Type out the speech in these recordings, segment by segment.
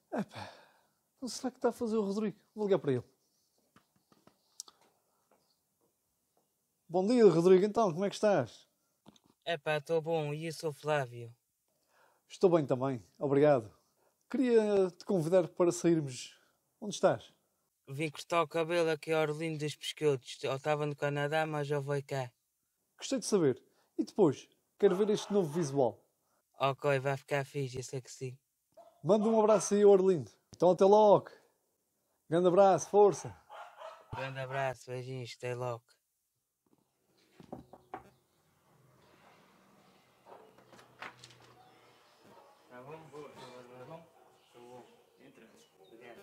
Epá, não será que está a fazer o Rodrigo? Vou ligar para ele. Bom dia, Rodrigo. Então, como é que estás? Epá, estou bom. E eu sou Flávio. Estou bem também, obrigado. Queria te convidar para sairmos. Onde estás? Vim cortar o cabelo aqui ao Orlindo dos Pescotos. Eu estava no Canadá, mas já vou cá. Gostei de saber. E depois? Quero ver este novo visual. Ok, vai ficar fixe, eu sei que sim. Manda um abraço aí ao Orlindo. Então até logo. Grande abraço, força. Grande abraço, beijinhos, até logo. Tá bom? Boa. Tá bom? Tá bom. Entra. Obrigado.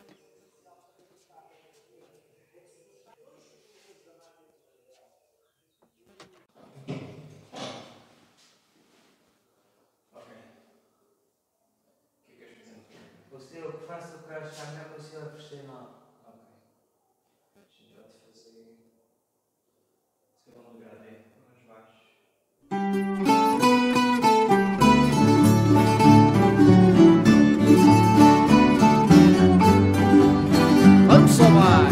O senhor que faça o que achar melhor que o senhor profissional. Ok. Deixa-me já te fazer. Segundo lugar é mais baixo. Vamos só vai!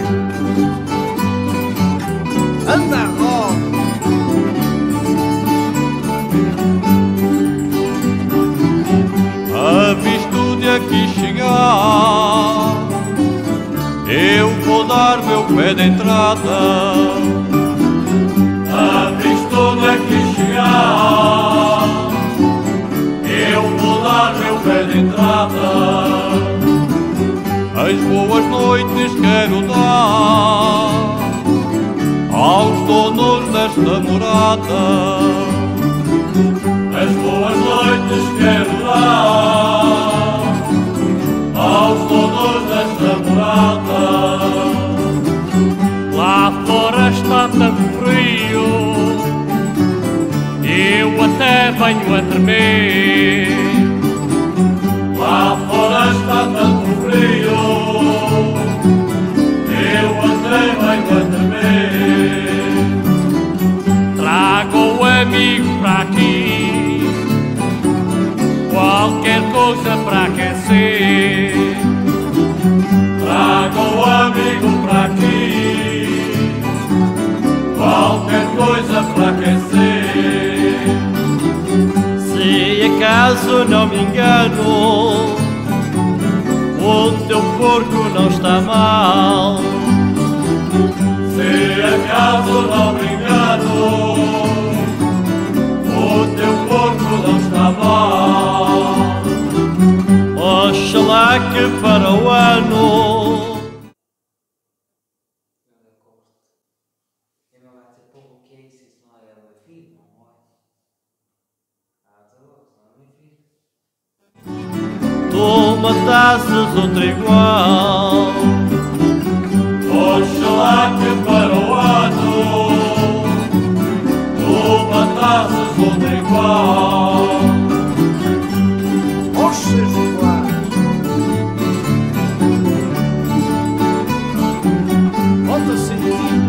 Anda a roda! Avisto de aqui chegar, eu vou dar meu pé de entrada. Avisto de aqui chegar, eu vou dar meu pé de entrada. As boas noites quero dar aos donos desta morada. As boas noites quero dar aos donos desta morada. Lá fora está tanto frio, eu até venho a tremer. Lá fora está tanto frio, eu até venho a tremer. Trago o amigo para aqui, qualquer coisa para aquecer. Trago o amigo para aqui, qualquer coisa para aquecer. Se acaso não me engano, o teu porco não está mal. Se acaso não me engano, o teu porco não está mal. Oxalá que para o ano Eu não vai ter pouco que é isso não é meu filho, não é? Ah, tá bom, senão é meu filho. tu matasses outro igual. Oxalá que para o ano tu matasses outro igual. Oxês iguais! Bota sentido!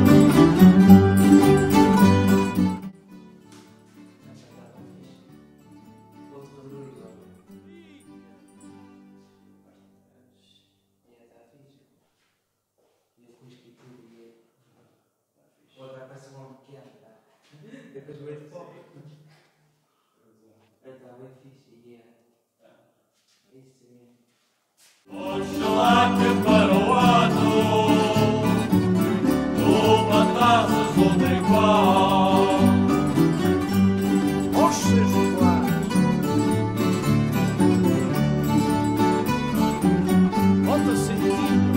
Depois vai de fome. Então é fixe, yeah. Isso mesmo. Oxalá que para o ano tu matasses outro igual. Oxês iguais! Bota sentido!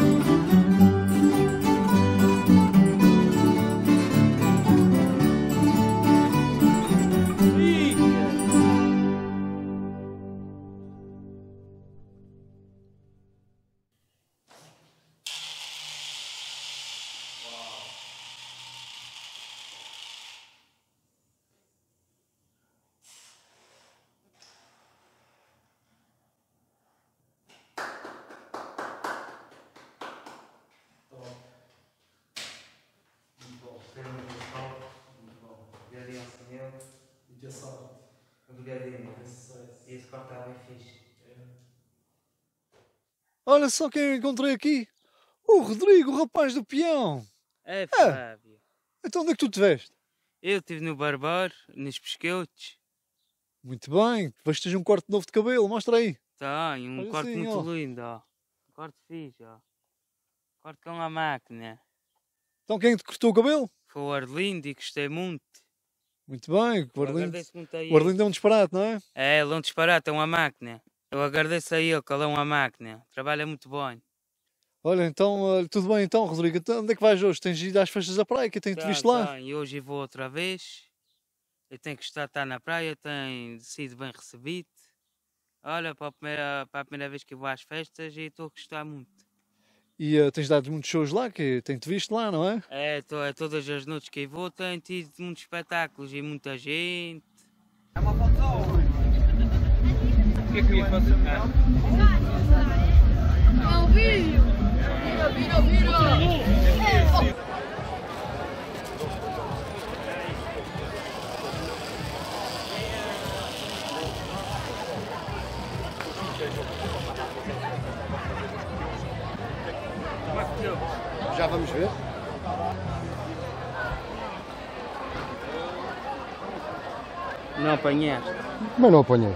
Obrigadinho. Esse corte está bem fixe. Olha só quem eu encontrei aqui. O Rodrigo, o rapaz do peão. É, Flávio. Então onde é que tu te veste? Eu estive no barbar, nos pesqueutes. Muito bem, vestes um corte novo de cabelo, mostra aí. Tem um Olha corte assim, muito ó. lindo, ó. Um corte fixe, ó. Corte com a máquina. Então quem te cortou o cabelo? Foi o Arlindo e gostei muito. Muito bem, o Eu Arlindo. agradeço muito a ele. O Arlindo é um disparate, não é? É, ele é um disparate, é uma máquina. Eu agradeço a ele, que ele é uma máquina. Trabalha muito bem. Olha, então, tudo bem então, Rodrigo. Então, onde é que vais hoje? Tens ido às festas da praia, que eu tenho-te visto lá. E hoje vou outra vez. Eu tenho que estar na praia, tenho sido bem recebido. Olha, para a primeira vez que eu vou às festas e estou a gostar muito. E tens dado muitos shows lá, que eu tenho-te visto lá, não é? É, todas as noites que eu vou tenho tido muitos espetáculos e muita gente. O que é que eu ia fazer? É um vídeo! Vira! Já vamos ver? Não apanhaste? Mas não apanhei.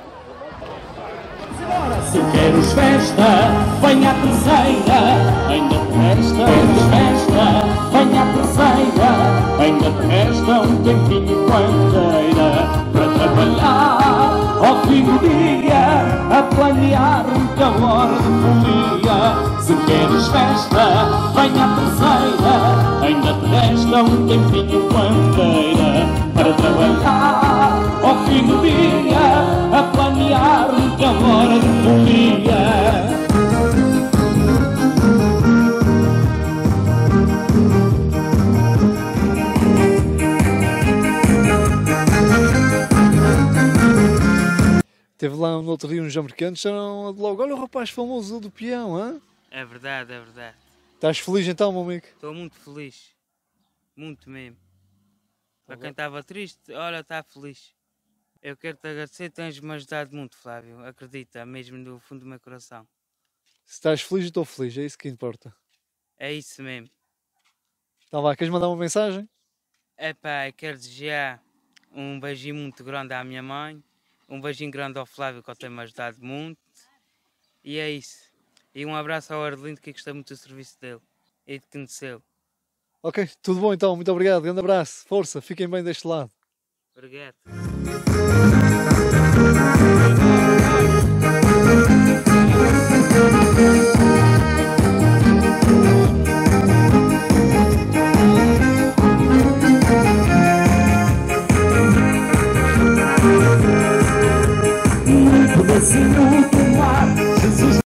Se queres festa, venha a terceira, ainda te resta. Queres festa, venha a terceira, ainda te resta um tempinho quanteira para trabalhar ao fim do dia, a planear muita hora de folia. Se queres festa, venha a terceira, ainda te resta um tempinho quanteira para trabalhar ao fim do dia, a planear muita hora de folia. Teve lá no outro dia uns americanos, disseram logo, olha o rapaz famoso do peão, hã? É verdade, é verdade. Estás feliz então, meu amigo? Estou muito feliz. Muito mesmo. Para quem estava triste, olha, está feliz. Eu quero te agradecer, tens-me ajudado muito, Flávio. Acredita, mesmo do fundo do meu coração. Se estás feliz, eu estou feliz, é isso que importa. É isso mesmo. Então vá, queres mandar uma mensagem? Epá, eu quero desejar um beijinho muito grande à minha mãe. Um beijinho grande ao Flávio, que ele tem-me ajudado muito. E é isso. E um abraço ao Arlindo, que gostei muito do serviço dele. E de conhecê-lo. Ok, tudo bom então, muito obrigado, grande abraço, força, fiquem bem deste lado. Obrigado.